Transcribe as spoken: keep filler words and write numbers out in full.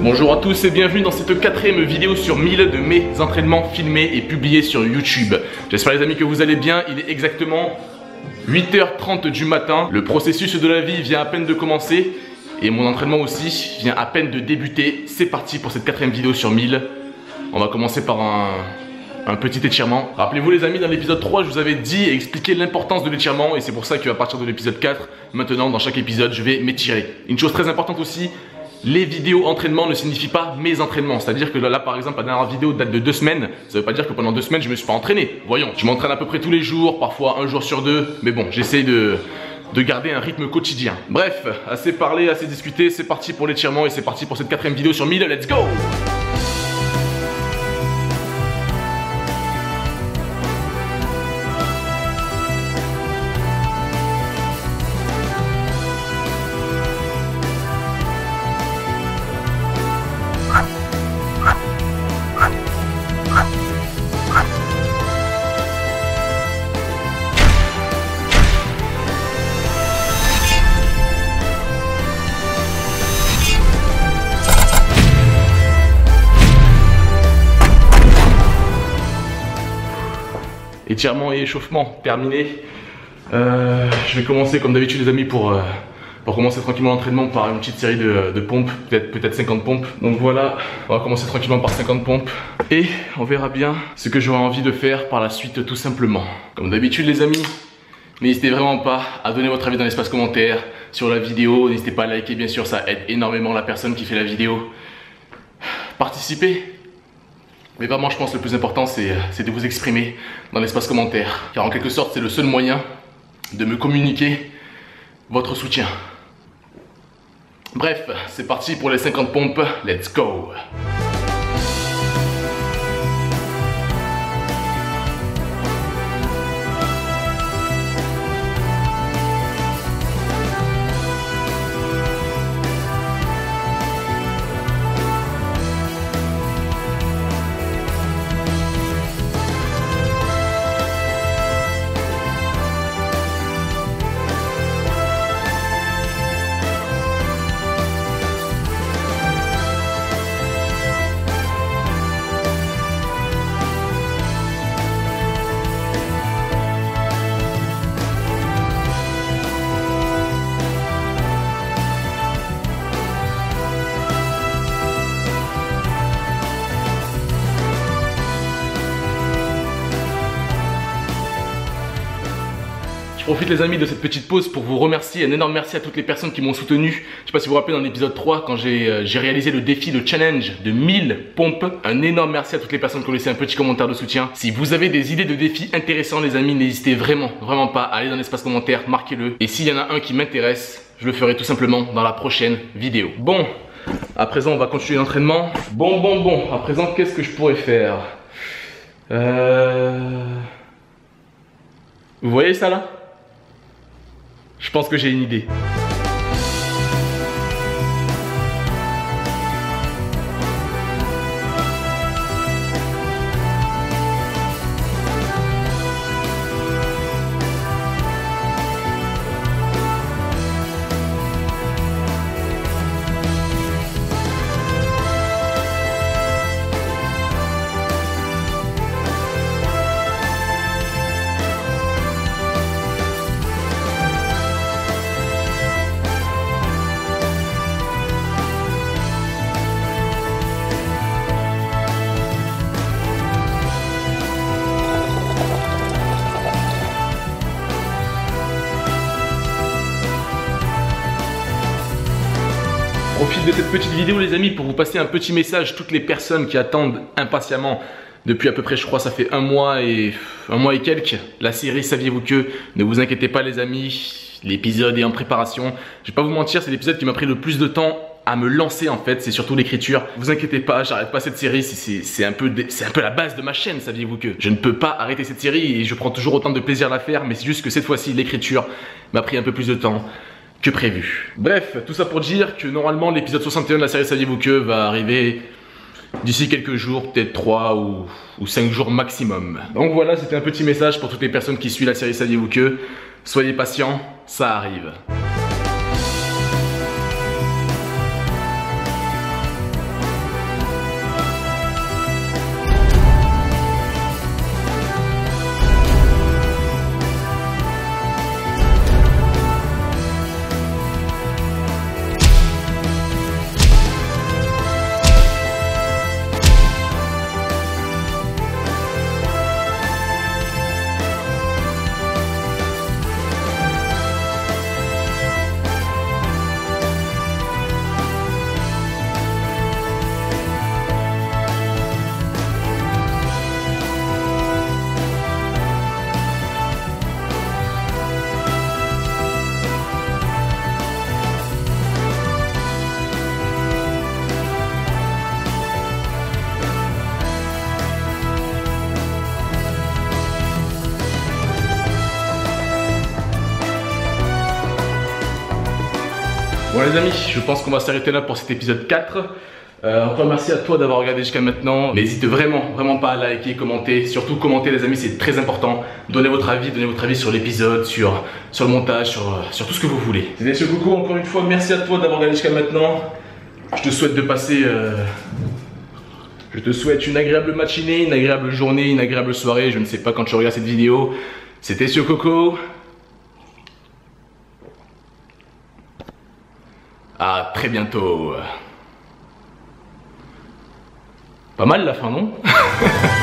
Bonjour à tous et bienvenue dans cette quatrième vidéo sur mille de mes entraînements filmés et publiés sur YouTube. J'espère les amis que vous allez bien, il est exactement huit heures trente du matin. Le processus de la vie vient à peine de commencer et mon entraînement aussi vient à peine de débuter. C'est parti pour cette quatrième vidéo sur mille. On va commencer par un... un petit étirement. Rappelez-vous les amis, dans l'épisode trois, je vous avais dit et expliqué l'importance de l'étirement et c'est pour ça qu'à partir de l'épisode quatre, maintenant dans chaque épisode, je vais m'étirer. Une chose très importante aussi, les vidéos entraînement ne signifient pas mes entraînements. C'est-à-dire que là, là, par exemple, la dernière vidéo date de deux semaines. Ça veut pas dire que pendant deux semaines, je me suis pas entraîné. Voyons, je m'entraîne à peu près tous les jours, parfois un jour sur deux. Mais bon, j'essaye de... de garder un rythme quotidien. Bref, assez parlé, assez discuté, c'est parti pour l'étirement et c'est parti pour cette quatrième vidéo sur mille. Let's go! Étirement et échauffement terminé. Euh, je vais commencer comme d'habitude les amis pour, euh, pour commencer tranquillement l'entraînement par une petite série de, de pompes, peut-être peut-être cinquante pompes. Donc voilà, on va commencer tranquillement par cinquante pompes et on verra bien ce que j'aurai envie de faire par la suite tout simplement. Comme d'habitude les amis, n'hésitez vraiment pas à donner votre avis dans l'espace commentaire sur la vidéo. N'hésitez pas à liker, bien sûr, ça aide énormément la personne qui fait la vidéo. Participez. Mais vraiment, je pense que le plus important, c'est de vous exprimer dans l'espace commentaire. Car en quelque sorte, c'est le seul moyen de me communiquer votre soutien. Bref, c'est parti pour les cinquante pompes. Let's go! Je profite les amis de cette petite pause pour vous remercier, un énorme merci à toutes les personnes qui m'ont soutenu. Je ne sais pas si vous vous rappelez dans l'épisode trois quand j'ai euh, réalisé le défi, le challenge de mille pompes. Un énorme merci à toutes les personnes qui ont laissé un petit commentaire de soutien. Si vous avez des idées de défis intéressants les amis, n'hésitez vraiment, vraiment pas à aller dans l'espace commentaire, marquez-le. Et s'il y en a un qui m'intéresse, je le ferai tout simplement dans la prochaine vidéo. Bon, à présent on va continuer l'entraînement. Bon, bon, bon, à présent qu'est-ce que je pourrais faire? euh... Vous voyez ça là? Je pense que j'ai une idée. Profite de cette petite vidéo les amis pour vous passer un petit message. Toutes les personnes qui attendent impatiemment depuis à peu près, je crois ça fait un mois et un mois et quelques, la série Saviez-vous que? Ne vous inquiétez pas les amis, l'épisode est en préparation. Je vais pas vous mentir, c'est l'épisode qui m'a pris le plus de temps à me lancer en fait, c'est surtout l'écriture. Vous inquiétez pas, j'arrête pas cette série, c'est un, peu un peu la base de ma chaîne, saviez-vous que? Je ne peux pas arrêter cette série et je prends toujours autant de plaisir à la faire, mais c'est juste que cette fois-ci l'écriture m'a pris un peu plus de temps que prévu. Bref, tout ça pour dire que normalement l'épisode soixante et un de la série Saviez-vous que va arriver d'ici quelques jours, peut-être trois ou, ou cinq jours maximum. Donc voilà, c'était un petit message pour toutes les personnes qui suivent la série Saviez-vous que. Soyez patients, ça arrive. Bon les amis, je pense qu'on va s'arrêter là pour cet épisode quatre. Euh, encore merci à toi d'avoir regardé jusqu'à maintenant. N'hésite vraiment, vraiment pas à liker, commenter. Surtout commenter les amis, c'est très important. Donnez votre avis, donnez votre avis sur l'épisode, sur, sur le montage, sur, sur tout ce que vous voulez. C'était Monsieur Coco, encore une fois, merci à toi d'avoir regardé jusqu'à maintenant. Je te souhaite de passer... Euh... Je te souhaite une agréable matinée, une agréable journée, une agréable soirée. Je ne sais pas quand tu regardes cette vidéo. C'était Monsieur Coco. À très bientôt. Pas mal la fin, non?